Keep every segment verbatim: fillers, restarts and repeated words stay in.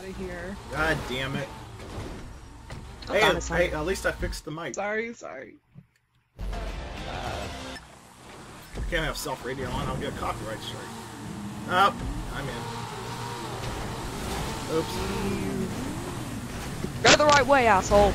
of here. God damn it. Hey, hey, at least I fixed the mic. Sorry, sorry. I can't have self-radio on, I'll get a copyright strike. Oh, I'm in. Oops. Go the right way, asshole.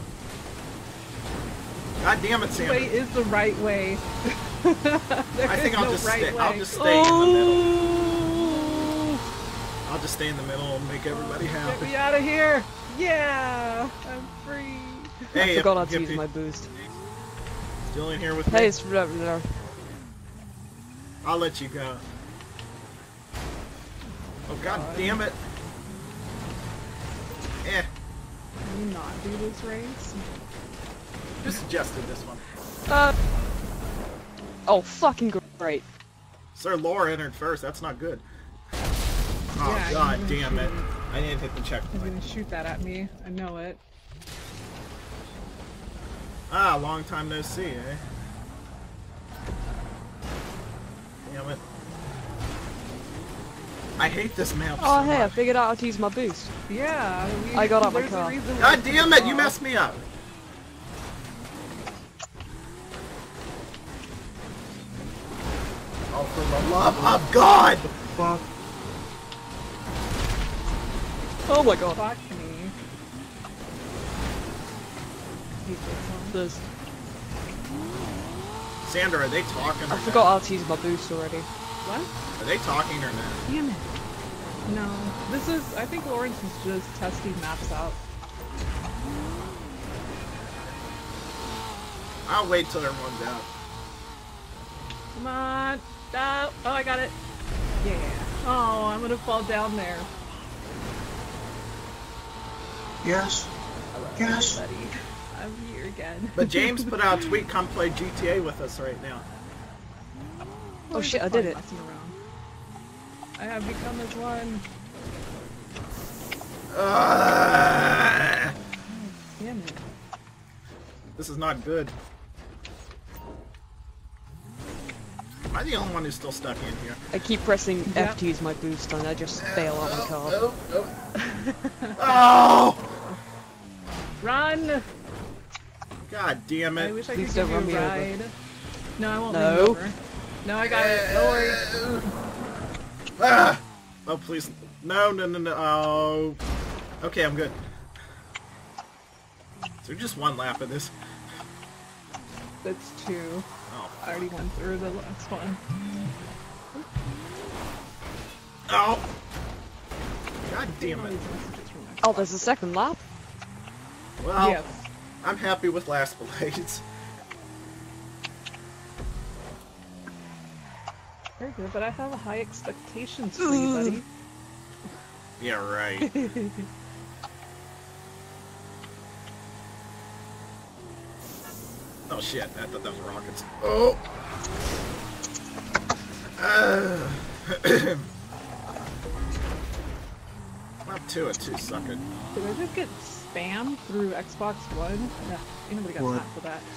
God damn it, Sam. Way is the right way. I think I'll no just right stay. way. I'll just stay oh. in the middle. I'll just stay in the middle and make everybody Get happy. me out of here! Yeah, I'm free. Hey, I forgot how if, to if use you- my boost. Still in here with Hey, me? it's there. I'll let you go. Oh god God. damn it! Eh, Can you not do this race? who suggested this one? Uh. Oh, fucking great. Sir Laura entered first. That's not good. Oh Yeah, god you're gonna damn it! shoot. I didn't hit the He's checkpoint. gonna shoot that at me. I know it. Ah, long time no see, eh? Damn it! I hate this map Oh, so hey, I much. figured out how to use my boost. Yeah, we, I got out my there's a car. reason God we- damn it! You messed me up. Oh, for the love of God! Fuck. Oh my god. Fuck me. Hate this one. This. Sandra, are they talking? Or I not? forgot how to use my boost already. What? Are they talking or not? Damn it. No. This is, I think Lawrence is just testing maps out. I'll wait till everyone's out. Come on. Oh, oh, I got it. Yeah. Oh, I'm gonna fall down there. Yes. Hello, Yes. everybody. I'm here again. But James put out a tweet, come play G T A with us right now. Oh shit, I Just did fun it. messing around. I have become as one. Uh, Damn it. this is not good. Am I the only one who's still stuck in here? I keep pressing Yep. F to use my boost and I just fail out my car. Oh, oh, oh. Oh! Run! God damn I it. wish I Please could don't give run you a me over. ride. No, I won't No. run you over. No, I got it. Don't worry. Ah! Oh, please. No, no, no, no. Oh. Okay, I'm good. So just one lap of this. That's two. Oh. I already went through the last one. Oh! God damn All it. these messages from my Oh, there's a second lap? Well, Yes. I'm happy with last place. Very good, but I have high expectations for you, buddy. Yeah, right. Oh shit, I thought that was rockets. Oh! Uh, not two, a two sucking. Did I just get spammed through Xbox One? No, anybody got What? time for that.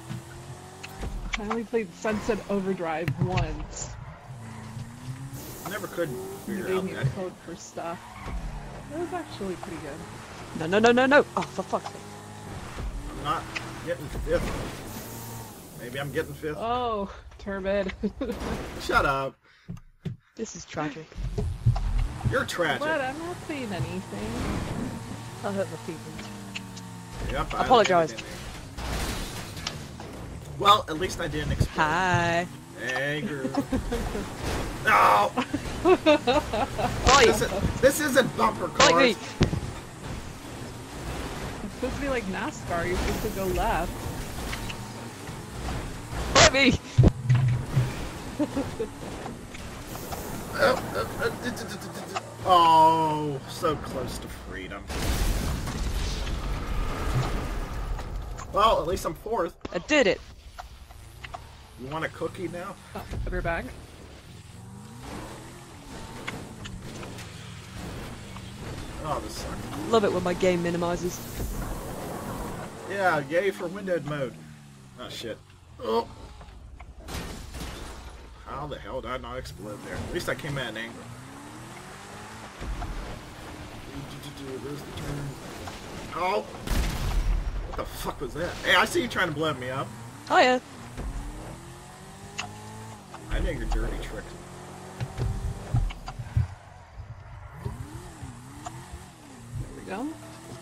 I only played Sunset Overdrive once. I never could You figure gave out me that. a code for stuff. It was actually pretty good. No, no, no, no, no. Oh, for fuck's sake. I'm not getting fifth. Maybe I'm getting fifth. Oh, Turbid. Shut up. This is tragic. You're tragic. But I'm not saying anything. I hurt my feelings. Yep, I apologize. didn't. Well, at least I didn't explode. Hi. Hey, girl. No! Oi! This, is, this isn't bumper cars. Like me! It's supposed to be like NASCAR. You're supposed to go left. Like me! Oh, oh, oh, d- d- d- d- d- oh, so close to freedom. Well, at least I'm fourth. I did it! You want a cookie now? Oh, I'll be back. Oh, this sucks. Love it when my game minimizes. Yeah, yay for windowed mode. Oh, shit. Oh. How the hell did I not explode there? At least I came at an angle. Where's the turn? Oh! What the fuck was that? Hey, I see you trying to blow me up. Oh yeah. I know your dirty tricks. There we go.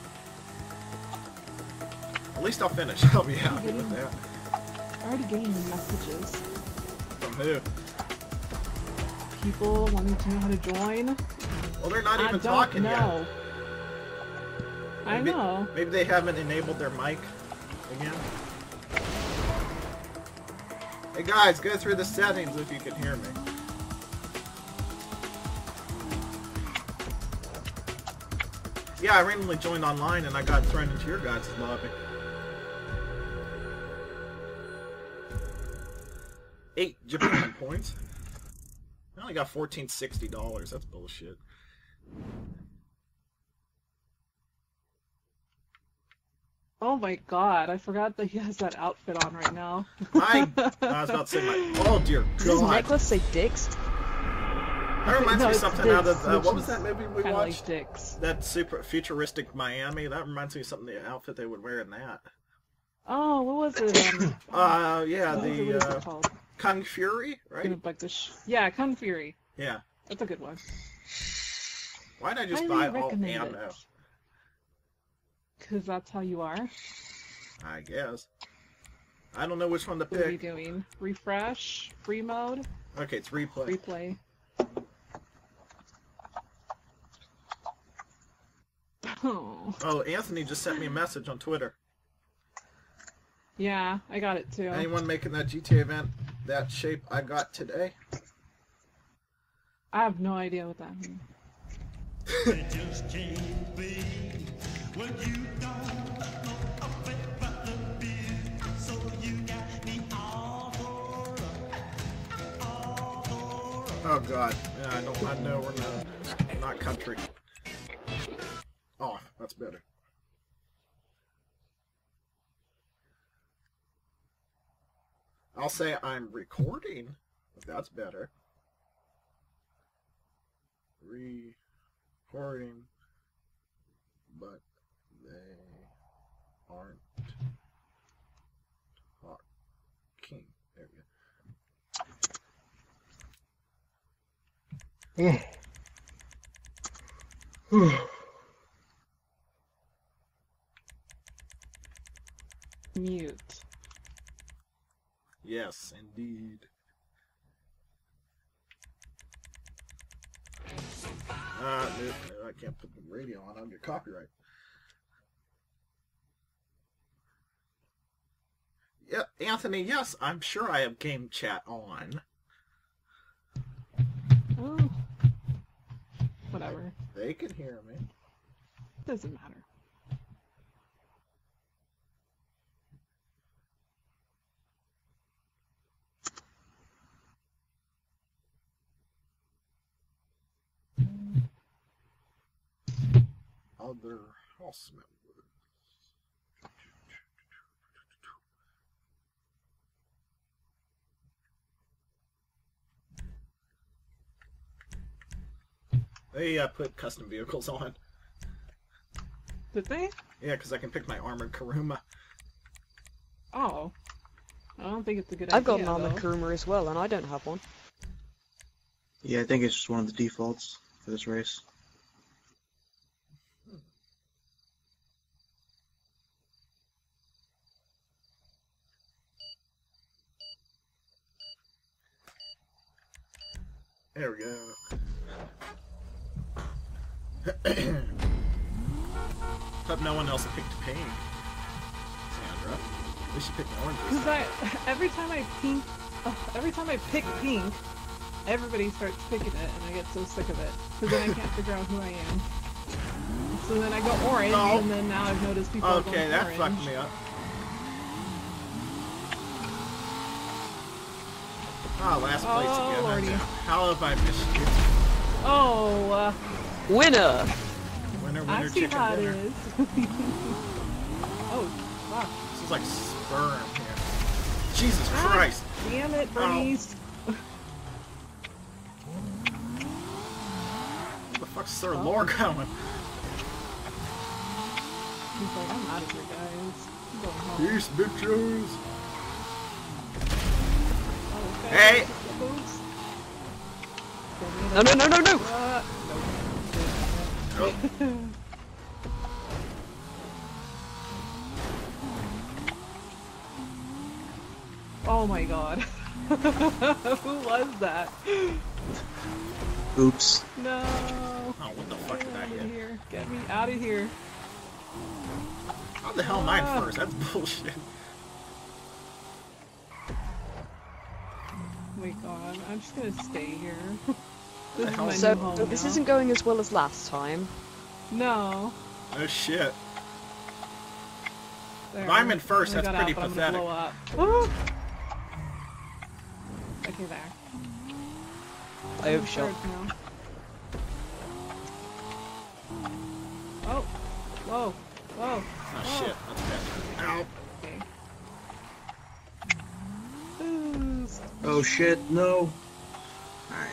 At least I'll finish. I'll be happy with that. I'm already getting messages. From who? People wanting to know how to join. Well, they're not I even don't talking know. yet. I Maybe, know. Maybe they haven't enabled their mic again. Hey guys, go through the settings if you can hear me. Yeah, I randomly joined online and I got thrown into your guys' lobby. Eight Japan points. I only got fourteen sixty dollars. That's bullshit. Oh my god, I forgot that he has that outfit on right now. I, I was about to say my. Oh dear Does his God. necklace say dicks? That reminds No, me of it's something out of Dicks, uh, which what was is that movie we Kinda watched? like dicks. That super futuristic Miami. That reminds me of something the outfit they would wear in that. Oh, what was it? Um, Uh, yeah, what was it, what the is uh, it called? Kung Fury, right? Gonna bug the sh yeah, Kung Fury. Yeah. That's a good one. Why'd I just Highly buy all recommend ammo? it. Cause that's how you are. I guess. I don't know which one to What are you pick. doing? Refresh? Free mode? Okay, it's replay. Replay. Oh. Oh, Anthony just sent me a message on Twitter. Yeah, I got it too. Anyone making that G T A event that shape I got today? I have no idea what that means. It just can't be when you don't know a bit about the beer. So you got me all for up, all for up. Oh God, yeah, I don't. I know we're not, we're not country. Oh, that's better. I'll say I'm recording. If that's better. Recording, but they aren't talking. There we go. Mute. Yes, indeed. Uh, no, no, I can't put the radio on. I'll get copyright. Yeah, Anthony, yes, I'm sure I have game chat on. Oh. Whatever. They can hear me. Doesn't matter. Other house members. They uh, put custom vehicles on. Did they? Yeah, because I can pick my armored Karuma. Oh. I don't think it's a good I've got idea. an armored though. Kuruma as well, and I don't have one. Yeah, I think it's just one of the defaults for this race. There we go. Hope no one else picked pink. Sandra. At least you picked orange. this Cause time. I, every time I pink, uh, every time I pick pink, everybody starts picking it, and I get so sick of it. Cause then I can't figure out who I am. So then I go orange, No. and then now I've noticed people are Okay, going that orange. fucked me up. Ah, last place Oh, again. lordy. How have I missed you? Oh, uh, Winner! Winner, I winner, see chicken how it dinner. is. Oh, fuck. This is like sperm here. Jesus Ah, Christ. Damn it, Bernice. Where the fuck's Sir Oh. Lore going? He's like, I'm out of here, guys. I'm going home. Peace, bitches. Oh, okay. Hey! Boots. No, no, no, no, no! Uh, Oh, nope. Oh my god. Who was that? Oops. No. oh, what the fuck Get did I out of hit? here. Get me out of here. How the hell am I in Ah. first? That's bullshit. Oh my god. I'm just gonna stay here. the This is hell? my So, new home so this now. isn't going as well as last time. No. Oh shit. There. If I'm in first, I that's got pretty out, but I'm pathetic. gonna blow up. Woo! Okay, there. I I'm in overshot. third now. Oh. Whoa. Whoa. Oh shit, that's bad. Ow. Okay. Boost. Oh shit, no. Alright.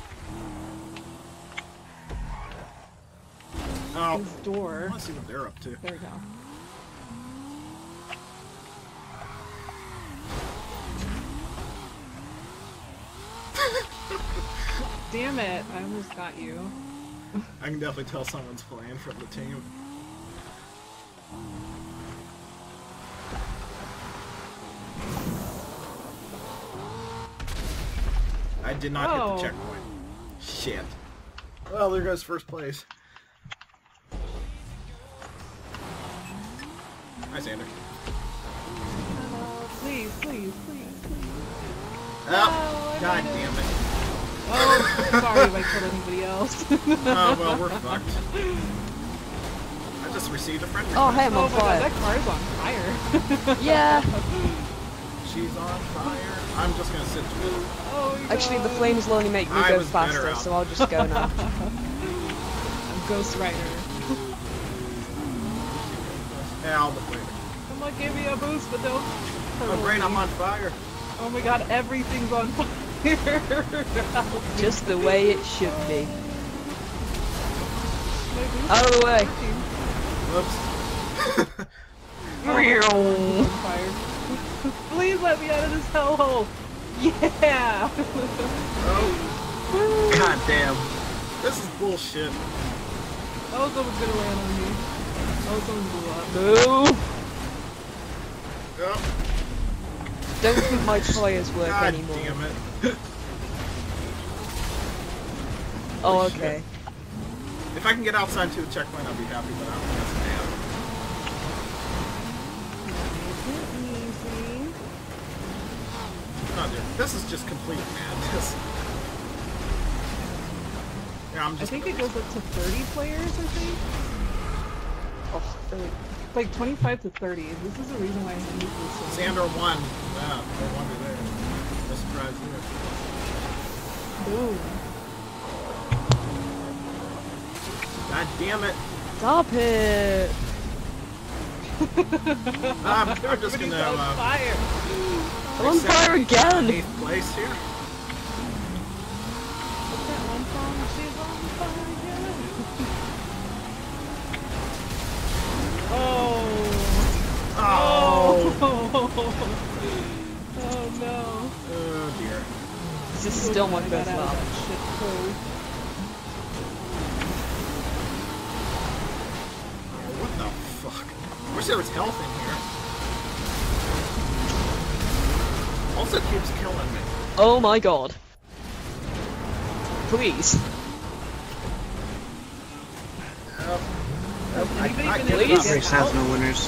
Oh. This I door. want to see what they're up to. There we go. Damn it! I almost got you. I can definitely tell someone's playing from the team. I did not Oh. hit the checkpoint. Shit. Well, there goes first place. Hi, Sander. Oh, please, please, please, please. Oh, No, I god made it. damn it. Oh, sorry if I killed anybody else. Oh, well, we're fucked. I just received a friend Oh, request. hey, I'm Oh on my god, fire. that car's on fire. Yeah. She's on fire. I'm just gonna sit through. Oh my Actually, the god. flames will only make me I go was better faster, out. so I'll just go now. I'm Ghost Rider. Yeah, I'll deflate it. Come on, give me a boost, but don't. Oh, great, I'm on fire. Oh my god, everything's on fire. Just the way it should be. My boost Out of the is way. working. Whoops. Oh, I'm on fire. Please let me out of this hellhole. Yeah. Oh, God damn. this is bullshit. Oh, someone's gonna land on me. Oh, someone blew up. No! Oh, Don't think my tires work god anymore. damn it. Oh, Holy okay. shit. If I can get outside to the checkpoint, I'll be happy, but I don't think that's gonna happen. Easy. Oh, dude, this is just complete madness. Yeah, I'm I just. think it goes up to thirty players, I think. Oh, really? Like twenty-five to thirty. This is the reason why I hate this one. Sander won. Yeah, no wonder there. No surprise there. Boom. God damn it. Stop it! I'm, I'm just Everybody's gonna. on Uh, fire. I'm on fire again! Eighth place here. What's that one song? She's on fire. Oh. Oh. Oh no. Oh dear. This is still my I got first out of lap. that shit hole. Oh, what the fuck? I wish there was health in here. Also keeps killing me. Oh my god. Please. Oh, oh, I, Anybody I been give able it to up. get Race has no winners.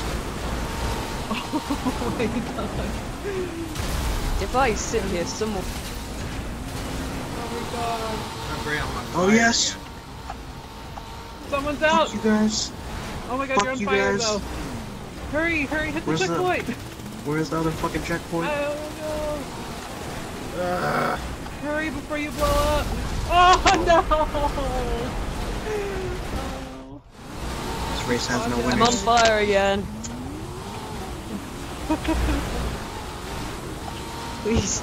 Oh my god. If I sit here, someone. Oh my god. Oh, great, I'm on Oh fire yes. again. Someone's out. Fuck you guys. Oh my god, Fuck you're on you fire guys. though. Hurry, hurry, hit the Where's the- checkpoint. Where's the other fucking checkpoint? I don't know. Ugh. Hurry before you blow up. Oh no. Oh. This race has no I'm I'm on winners. fire again. Please.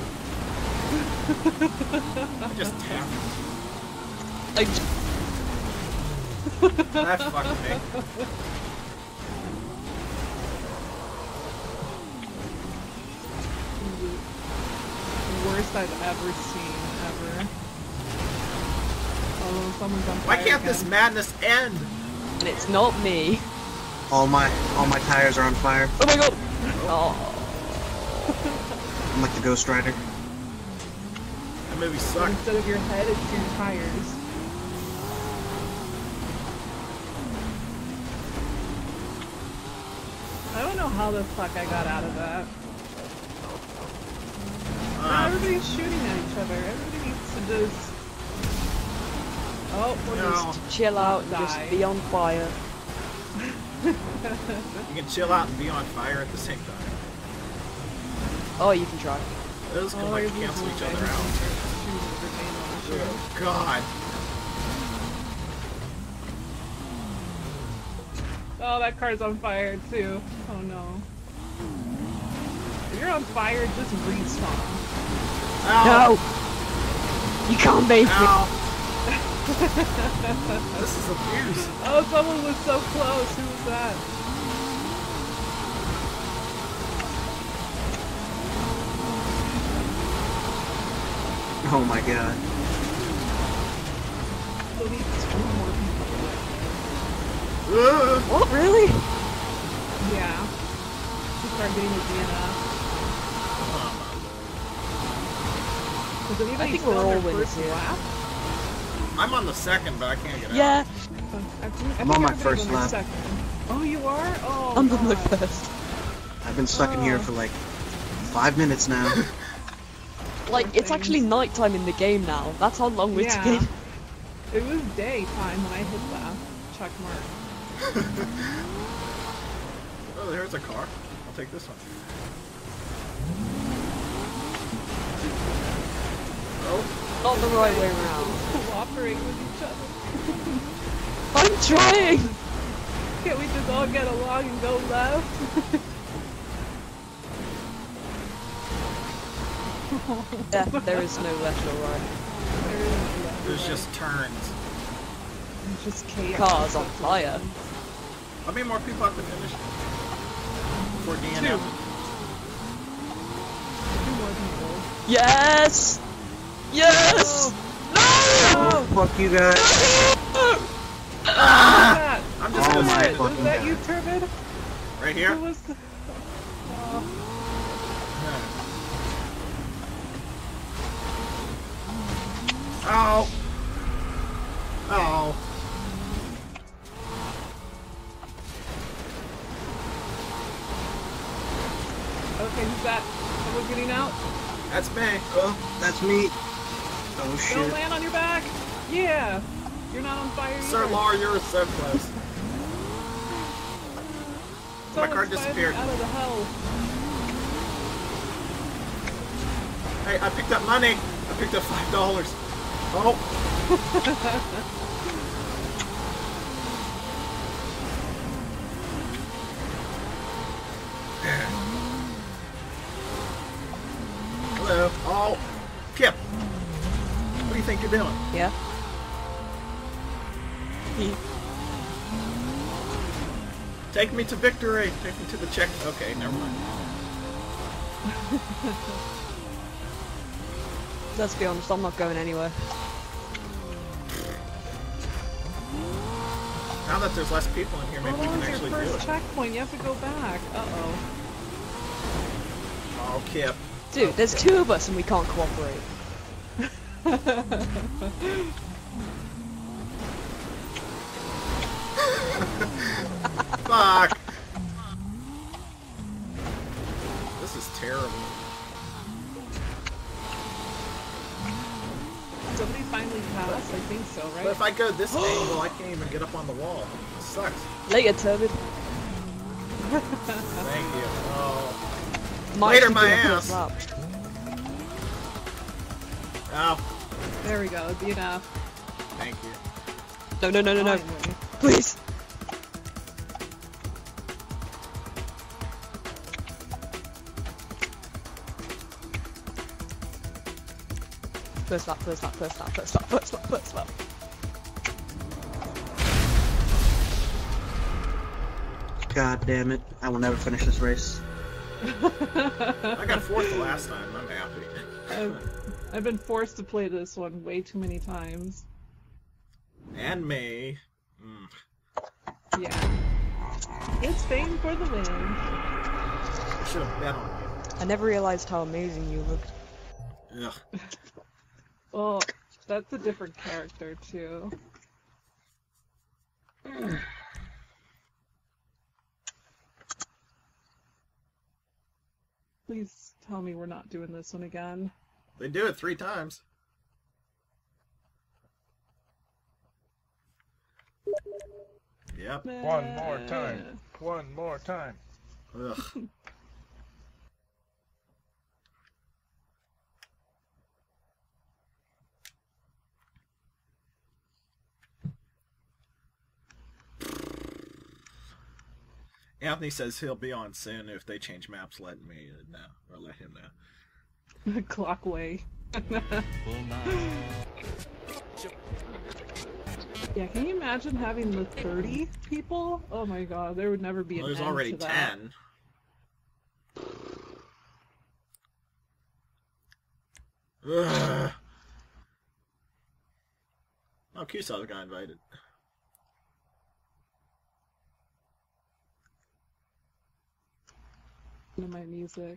I just tapped. I j- That fucked me. the worst I've ever seen, ever. Oh, someone's on Why fire can't this again. madness end? And it's not me. All my all my tires are on fire. Oh my god! Oh. I'm like the Ghost Rider. That movie But sucked. instead of your head, it's your tires. I don't know how the fuck I got out of that. Now Uh, everybody's shooting at each other. Everybody needs to just... Oh, we're No. just... Just chill out and Die. just be on fire. you can chill out and be on fire at the same time. Oh, you can try. Those can Oh, like there's cancel this each one other guy out. who's shooting a grenade on the ship. Oh, God. Oh, that car's on fire too. Oh no. If you're on fire, just respawn. Ow. No! You can't make it! Ow. This is abuse. Oh, someone was so close. Who was that? Oh my god. So we need two more people. Ugh. What, really? Yeah. To start getting the D N F. Does anybody I think still we're on all their winners first here. lap? I'm on the second, but I can't get Yeah, out. I think, I I'm think on my everybody's first on their lap. second. Oh, you are? Oh, I'm on my God. first. I've been stuck in here Oh. for like five minutes now. Like, Poor it's actually things. nighttime in the game now. That's how long it's Yeah. been. It was daytime when I hit that check mark. Oh, there's a car. I'll take this one. Oh, Not the right way around. Cooperate with each other. I'm trying! Can't we just all get along and go left? Yeah, there is no left or right. There is no left or there's right. just turns. It's just chaos. Car's on fire. How many more people have to finish? Before D N Two. F? Two more people. Yes! Yes! No! Fuck you guys. Who was that? I'm just Oh gonna my say it. Was fucking that god. you, Turbid? Right here? Who was the... Oh, Ow. Ow. okay, who's that? Someone getting out? That's me. Oh, that's me. Oh Don't shit. land on your back! Yeah! You're not on fire either. Sir Law, you're so close. My car Someone's disappeared. Out of the hell. Hey, I picked up money. I picked up five dollars. Oh. Hello. Oh. Kip. What do you think you're doing? Yeah. Take me to victory. Take me to the check. Okay, never mind. Let's be honest, I'm not going anywhere. Now that there's less people in here, maybe How we long can is actually your do first it. checkpoint? You have to go back. Uh-oh. Oh, Kip. Dude, there's two of us and we can't cooperate. Fuck. This is terrible. Somebody finally passed? I think so, right? But if I go this angle, I can't even get up on the wall. It sucks. Later, Turbid. Thank you. Oh. Might Later, should my be on ass. first lap. Oh. There we go. It'd be enough. Thank you. No, no, no, no, no. Finally. Please. First lap, first lap, first lap, first lap, first lap, first lap. God damn it. I will never finish this race. I got fourth the last time. I'm happy. I've, I've been forced to play this one way too many times. And me. Mm. Yeah. It's Fame for the win. I should have bet on I never realized how amazing you looked. you. Ugh. Well, that's a different character too. Please tell me we're not doing this one again. They do it three times. Yep. One more time. One more time. Ugh. Anthony says he'll be on soon. If they change maps, let me know, or let him know. Clockway. Yeah, can you imagine having the thirty people? Oh my god, there would never be an Well, there's end already to that. ten. Ugh. Oh, Q-Saw got invited. To my music.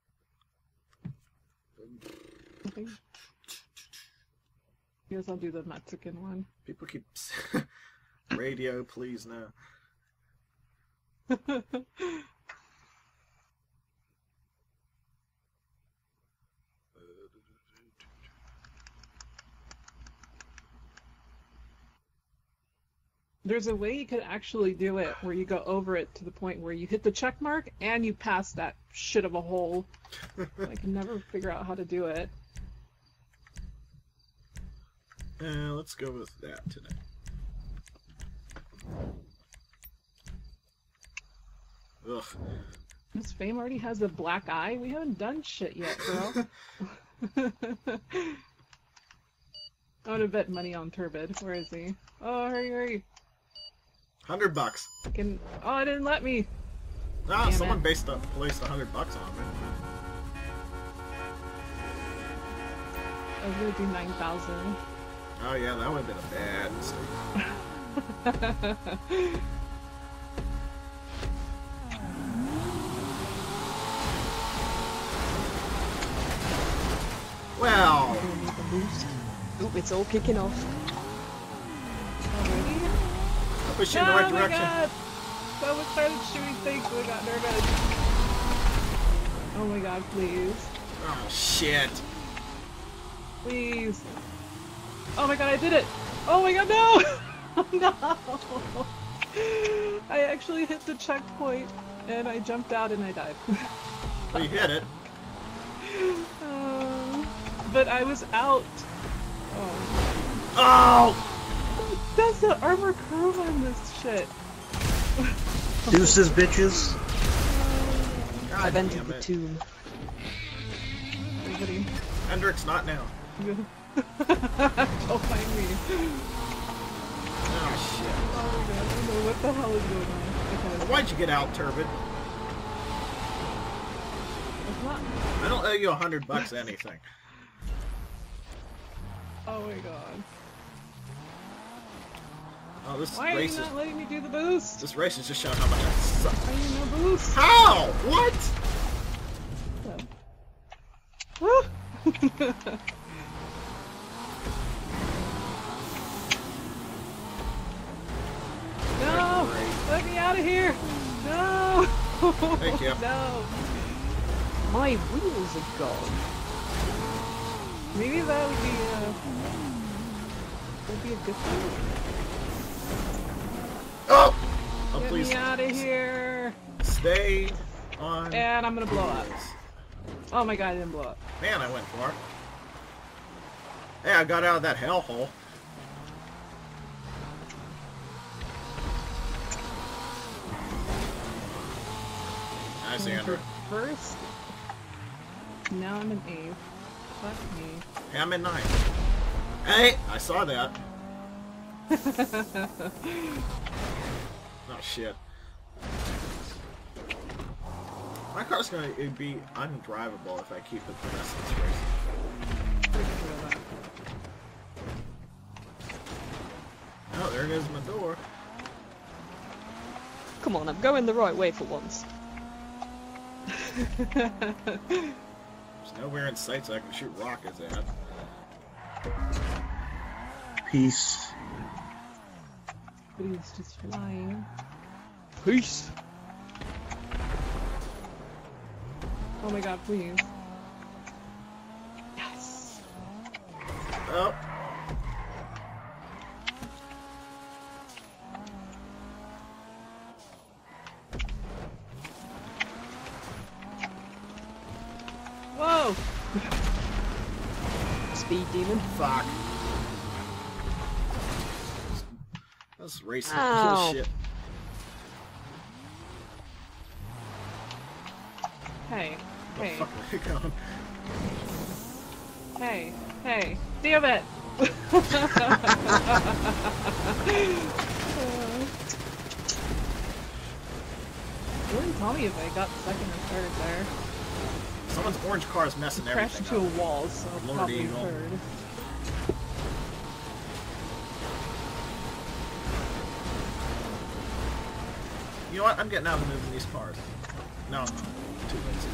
Okay. Guess I'll do the Mexican one. People keep radio, please no. There's a way you could actually do it where you go over it to the point where you hit the check mark and you pass that shit of a hole. I can never figure out how to do it. Uh, let's go with that today. Ugh. Miss Fame already has a black eye? We haven't done shit yet, girl. I would have bet money on Turbid. Where is he? Oh, hurry, hurry. Hundred bucks. Can... Oh, it didn't let me. Ah, Damn someone it. based up placed a hundred bucks on me. I was gonna do nine thousand. Oh yeah, that would have been a bad mistake. Well, Gonna need the boost. Oop, it's all kicking off. Already? I'll push you in the right Oh my direction. god! Someone started shooting things and we got nervous. Oh my god, please. Oh shit. Please. Oh my god, I did it! Oh my god, no! No! I actually hit the checkpoint and I jumped out and I died. Well, you hit it. Uh, but I was out. Oh. Oh! That's the armor curve on this shit. Deuces, bitches. God I've entered damn the it. tomb. Everybody. Hendrix, not now. Don't find me. Oh shit. Oh my god, I don't know what the hell is going on. Well, Okay. why'd you get out, Turbid? It's not. I don't owe you a hundred bucks anything. Oh my god. Oh, this Why are race you is not letting me do the boost? this race is just showing how much I suck. Why are you no boost? How? What? Woo! No! Great. Let me out of here! No! Thank you. No! My wheels are gone. Maybe that would be uh would be a good thing. Oh! Oh, Get please me out of here! stay on. And I'm gonna blow up. Oh my god, I didn't blow up. Man, I went far. Hey, I got out of that hellhole. Nice, Andrew. First, now I'm an eighth. Fuck me. Hey, I'm in ninth. Hey, I saw that. Oh shit. My car's gonna it'd be undrivable if I keep it the rest of this race. We can feel that. Oh, there goes my door. Come on, I'm going the right way for once. There's nowhere in sight so I can shoot rockets at. Peace. But he's just flying. Peace. Oh my god, please. Yes! Oh. Whoa! Speed demon. Fuck. That's racing Ow. bullshit. Hey, Where hey, the fuck are they going? hey, hey. Damn it! Wouldn't tell me if I got second or third there. Someone's orange car is messing Crashed everything into up. a wall, so Lord probably Eagle. third. You know what? I'm getting out of moving these cars. No, I'm not. Too lazy.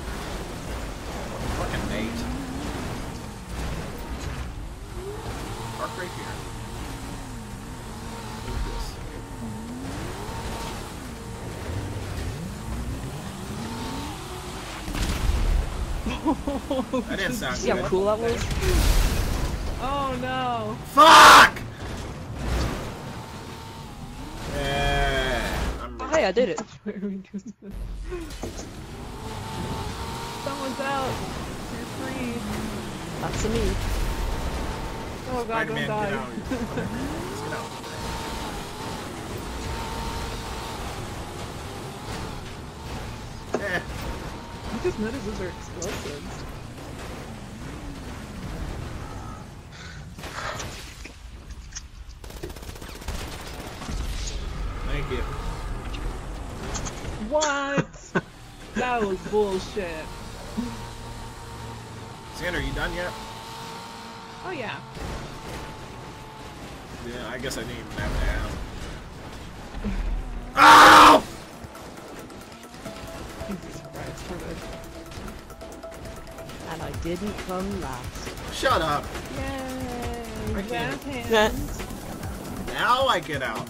Fucking Nate. Park right here. Move this. That didn't sound See how good. cool that was? Oh no! Fuck! Yeah, I'm Oh, hey, I did it. Where are we doing this? Someone's out! You're free! That's a me. Oh god, don't Spider-Man, die. get out of here. Let's get out. Eh. I just noticed those are explosives. Thank you. What? That was bullshit. Xander, you done yet? Oh yeah. Yeah, I guess I didn't even have to ask. Ow! Jesus Christ, we're good. And I didn't come last. Shut up. Yay! I can't. Jazz hands. Now I get out.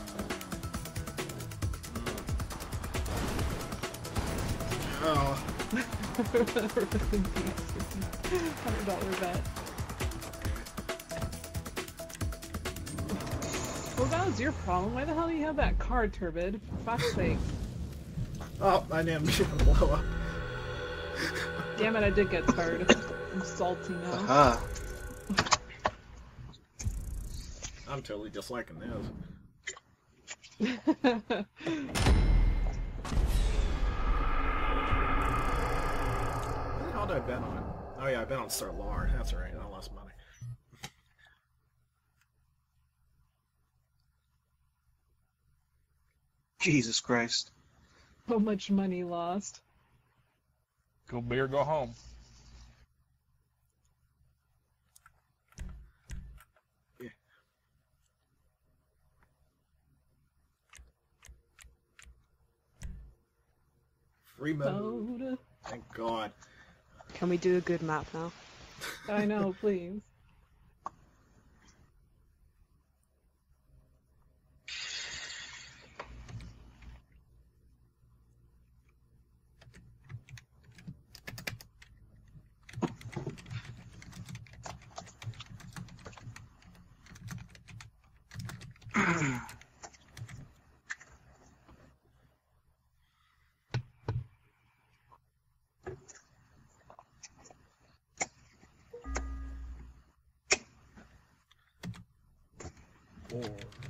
Oh. Hundred dollar bet. Well, that was your problem. Why the hell do you have that car, Turbid? For fuck's sake. Oh, I didn't mean to blow up. Damn it, I did get third. I'm salty now. Aha. I'm totally disliking this. What the hell did I bet on? Oh yeah, I bet on Star Lard. That's right, I lost money. Jesus Christ. How much money lost? Go big or go home. Free mode. Mode. Thank God. Can we do a good map now? I know, please. Four.